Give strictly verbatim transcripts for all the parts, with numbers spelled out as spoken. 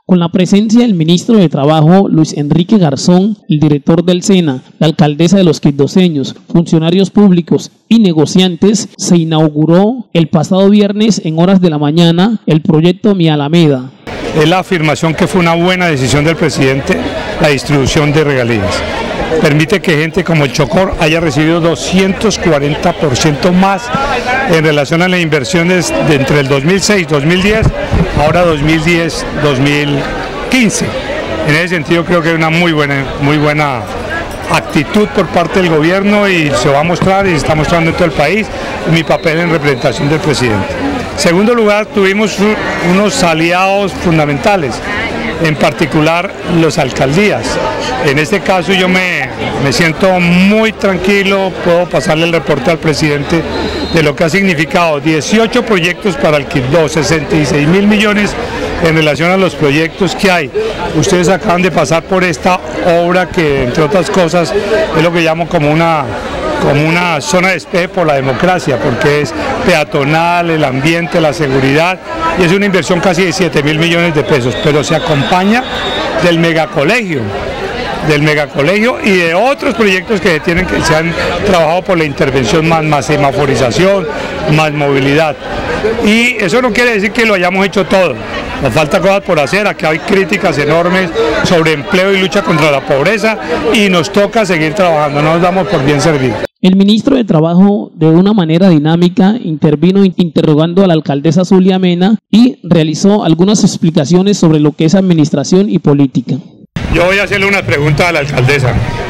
Con la presencia del ministro de Trabajo, Luis Enrique Garzón, el director del SENA, la alcaldesa de Los Quindoseños, funcionarios públicos y negociantes, se inauguró el pasado viernes en horas de la mañana el proyecto Mi Alameda. Es la afirmación que fue una buena decisión del presidente la distribución de regalías. Permite que gente como el Chocó haya recibido doscientos cuarenta por ciento más en relación a las inversiones de entre el dos mil seis dos mil diez, ahora dos mil diez dos mil quince. En ese sentido creo que es una muy buena, muy buena actitud por parte del gobierno y se va a mostrar y se está mostrando en todo el país mi papel en representación del presidente. En segundo lugar, tuvimos unos aliados fundamentales, en particular las alcaldías. En este caso yo me, me siento muy tranquilo, puedo pasarle el reporte al presidente de lo que ha significado dieciocho proyectos para el Quindó, sesenta y seis mil millones en relación a los proyectos que hay. Ustedes acaban de pasar por esta obra que, entre otras cosas, es lo que llamo como una, como una zona de despeje por la democracia, porque es peatonal, el ambiente, la seguridad, y es una inversión casi de siete mil millones de pesos, pero se acompaña del megacolegio, del megacolegio y de otros proyectos que tienen que se han trabajado por la intervención más, más semaforización, más movilidad. Y eso no quiere decir que lo hayamos hecho todo. Nos falta cosas por hacer, aquí hay críticas enormes sobre empleo y lucha contra la pobreza y nos toca seguir trabajando, no nos damos por bien servidos. El ministro de Trabajo, de una manera dinámica, intervino interrogando a la alcaldesa Zulia Mena y realizó algunas explicaciones sobre lo que es administración y política. Yo voy a hacerle una pregunta a la alcaldesa.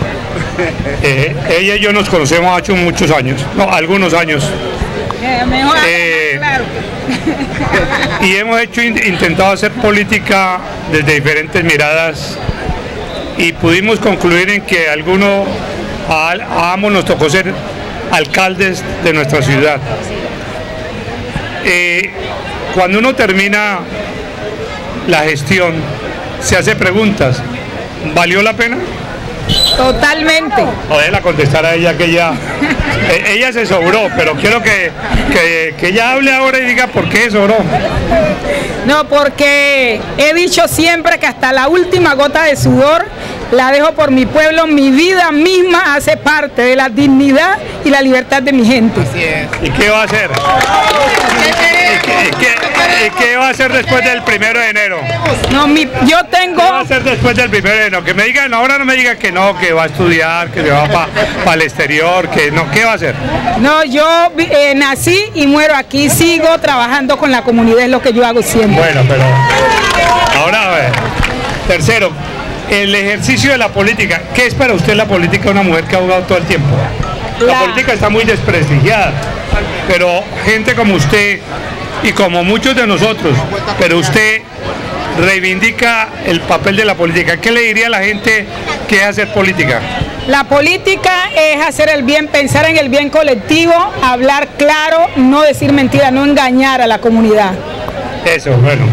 Eh, ella y yo nos conocemos hace muchos años, no, algunos años. Eh, mejor eh, claro. Y hemos hecho, intentado hacer política desde diferentes miradas y pudimos concluir en que algunos, a, a ambos nos tocó ser alcaldes de nuestra ciudad. Eh, cuando uno termina la gestión, se hace preguntas. ¿Valió la pena? Totalmente. O déjela contestar a ella que ella, ella se sobró, pero quiero que, que, que ella hable ahora y diga por qué se sobró. No, porque he dicho siempre que hasta la última gota de sudor la dejo por mi pueblo, mi vida misma hace parte de la dignidad y la libertad de mi gente. Así es. ¿Y qué va a hacer? ¿Y qué, y qué, y qué va a hacer después del primero de enero? No, mi, yo tengo... ¿Qué va a hacer después del primero de enero? Que me digan, ahora no me digan que no, que va a estudiar, que se va para pa el exterior, que no, ¿qué va a hacer? No, yo eh, nací y muero aquí, sigo trabajando con la comunidad, es lo que yo hago siempre. Bueno, pero ahora, a ver, tercero, el ejercicio de la política. ¿Qué es para usted la política de una mujer que ha jugado todo el tiempo? La, la política está muy desprestigiada, pero gente como usted y como muchos de nosotros, pero usted reivindica el papel de la política. ¿Qué le diría a la gente que es hacer política? La política es hacer el bien, pensar en el bien colectivo, hablar claro, no decir mentiras, no engañar a la comunidad. Eso, bueno.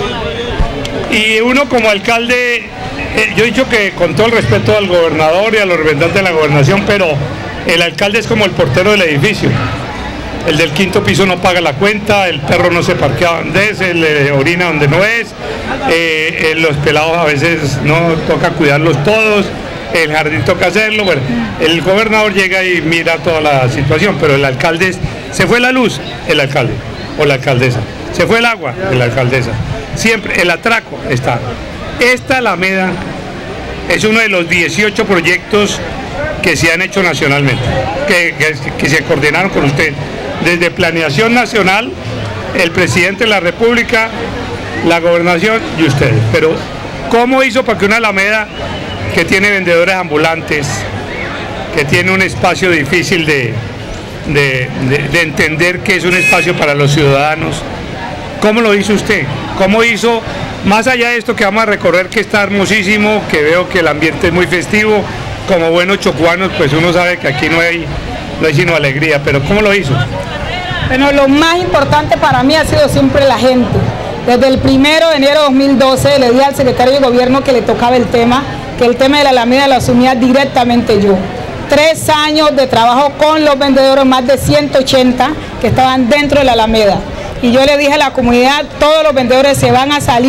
Y uno como alcalde, eh, yo he dicho que con todo el respeto al gobernador y a los representantes de la gobernación, pero el alcalde es como el portero del edificio. El del quinto piso no paga la cuenta, el perro no se parquea donde es, el eh, orina donde no es, eh, eh, los pelados a veces no toca cuidarlos todos, el jardín toca hacerlo. Bueno, el gobernador llega y mira toda la situación, pero el alcalde, es, se fue la luz, el alcalde o la alcaldesa, se fue el agua, la alcaldesa, siempre el atraco está. Esta Alameda es uno de los dieciocho proyectos que se han hecho nacionalmente, que, que, que se coordinaron con usted, desde Planeación Nacional, el presidente de la República, la gobernación y ustedes. Pero ¿cómo hizo para que una Alameda que tiene vendedores ambulantes, que tiene un espacio difícil de, de, de, de entender que es un espacio para los ciudadanos, cómo lo hizo usted? ¿Cómo hizo, más allá de esto que vamos a recorrer, que está hermosísimo, que veo que el ambiente es muy festivo, como buenos chocuanos, pues uno sabe que aquí no hay, no hay sino alegría, pero ¿cómo lo hizo? Bueno, lo más importante para mí ha sido siempre la gente. Desde el primero de enero de dos mil doce le dije al secretario de gobierno que le tocaba el tema, que el tema de la Alameda lo asumía directamente yo. Tres años de trabajo con los vendedores, más de ciento ochenta que estaban dentro de la Alameda. Y yo le dije a la comunidad, todos los vendedores se van a salir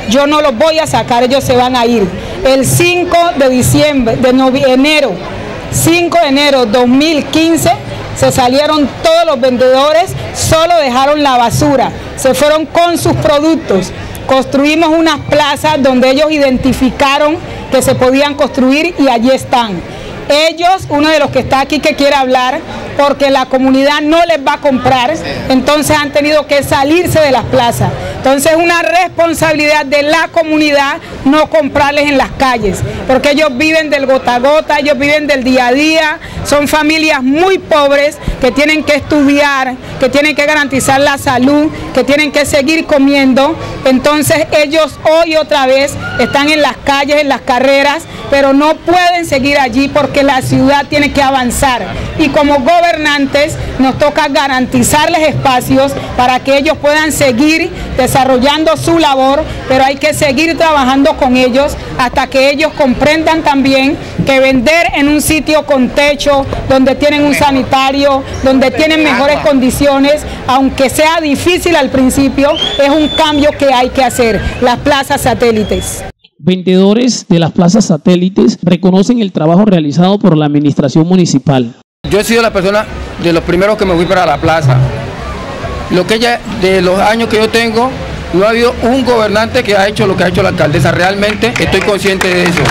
yo no los voy a sacar, ellos se van a ir. El cinco de diciembre, de enero, cinco de enero de dos mil quince, se salieron todos los vendedores, solo dejaron la basura, se fueron con sus productos. Construimos unas plazas donde ellos identificaron que se podían construir y allí están. Ellos, uno de los que está aquí que quiere hablar, porque la comunidad no les va a comprar, entonces han tenido que salirse de las plazas. Entonces es una responsabilidad de la comunidad no comprarles en las calles, porque ellos viven del gota a gota, ellos viven del día a día, son familias muy pobres que tienen que estudiar, que tienen que garantizar la salud, que tienen que seguir comiendo. Entonces ellos hoy otra vez están en las calles, en las carreras, pero no pueden seguir allí porque la ciudad tiene que avanzar. Y como gobernantes nos toca garantizarles espacios para que ellos puedan seguir desarrollando su labor, pero hay que seguir trabajando con ellos hasta que ellos comprendan también que vender en un sitio con techo, donde tienen un sanitario, donde tienen mejores condiciones, aunque sea difícil al principio, es un cambio que hay que hacer. Las plazas satélites. Vendedores de las plazas satélites reconocen el trabajo realizado por la administración municipal. Yo he sido la persona de los primeros que me fui para la plaza. Lo que ya de los años que yo tengo, no ha habido un gobernante que ha hecho lo que ha hecho la alcaldesa. Realmente estoy consciente de eso.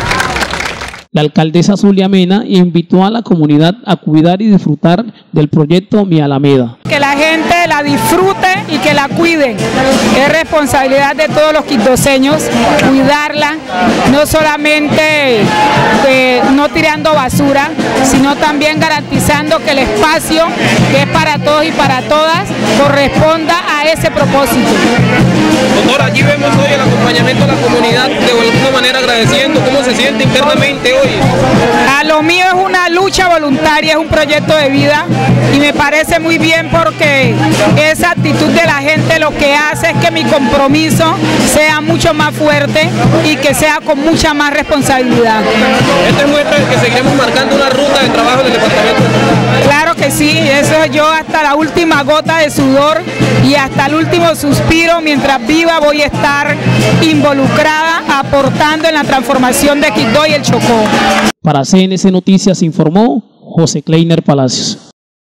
La alcaldesa Zulia Mena invitó a la comunidad a cuidar y disfrutar del proyecto Mi Alameda. Que la gente la disfrute y que la cuiden. Es responsabilidad de todos los quindoseños cuidarla, no solamente eh, no tirando basura, sino también garantizando que el espacio, que es para todos y para todas, corresponda a ese propósito. Doctora, allí vemos hoy el acompañamiento de la comunidad, de alguna manera agradeciendo. ¿Cómo se siente internamente hoy? A lo mío es una lucha voluntaria, es un proyecto de vida y me parece muy bien porque esa actitud de la gente lo que hace es que mi compromiso sea mucho más fuerte y que sea con mucha más responsabilidad. Esto muestra que seguiremos marcando una ruta de trabajo en el departamento. Claro que sí, eso yo hasta la última gota de sudor y hasta el último suspiro, mientras viva voy a estar involucrada, aportando en la transformación de Quibdó y el Chocó. Para C N C Noticias informó José Kleiner Palacios.